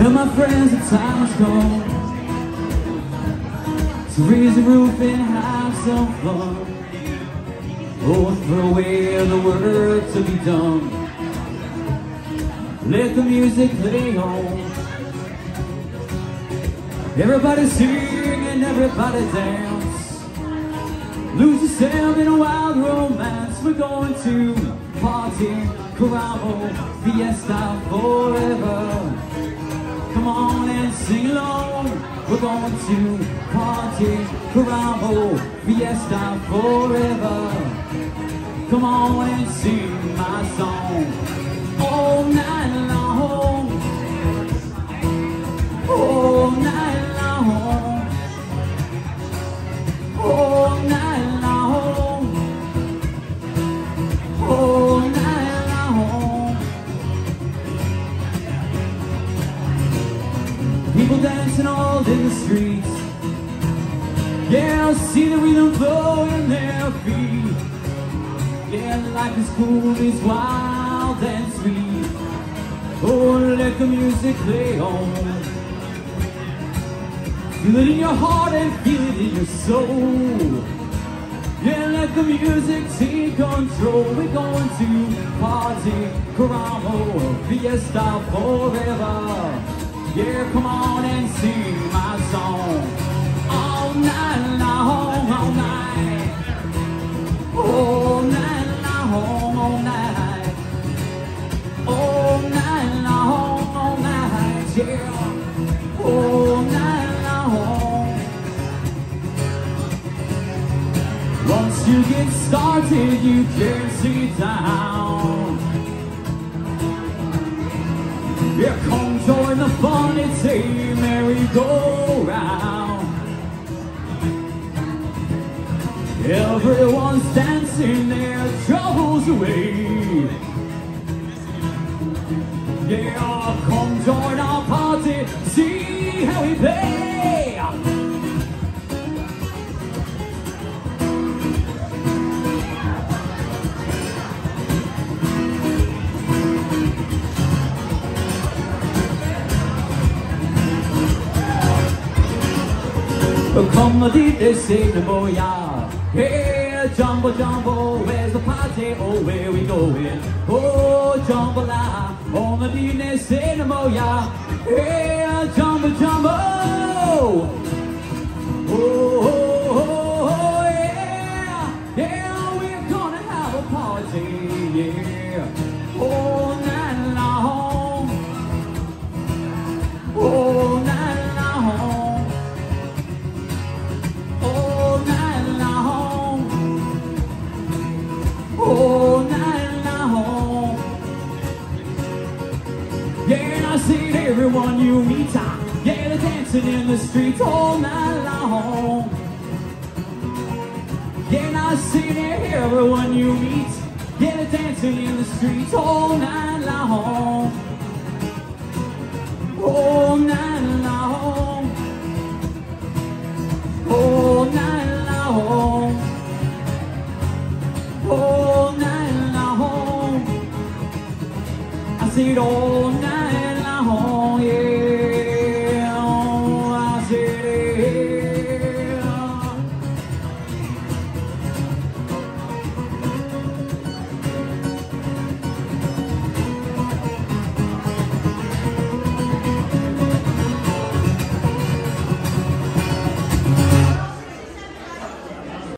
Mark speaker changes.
Speaker 1: Well, my friends, the time has come to raise the roof and have some fun. Oh, throw away the work to be done. Let the music play on. Everybody sing and everybody dance. Lose yourself in a wild romance. We're going to party, caramo, fiesta forever. Come on and sing along. We're going to party, caramo, fiesta forever. Come on and sing my song all night long, all night long, all night long, all night long. People dancing all in the streets. Yeah, I see the rhythm flow in their feet. Yeah, life is cool, it's wild and sweet. Oh, let the music play on. Feel it in your heart and feel it in your soul. Yeah, let the music take control. We're going to party, caramo, fiesta forever. Yeah, come on and sing my song all night long, all night, all night long, all night, all night long, all night, yeah, all night long. Once you get started, you can't sit down. Yeah, come join the fun, it's a merry-go-round. Everyone's dancing their troubles away. Yeah, come join our party, see how we play. Come a dite say the boya. Hey, jumbo jumbo, where's the party? Oh, where we going? Oh, jambalaya, on the dite say the boya. Hey, jumbo jumbo. Oh, oh, oh, oh, yeah, yeah, we're gonna have a party, yeah, all night long, all night long. All night long. Yeah, and I see everyone you meet. Yeah, they're dancing in the streets all night long. Yeah, and I see everyone you meet. Yeah, they're dancing in the streets all night long. All night long. All night long. All night long. I see it all night long, yeah.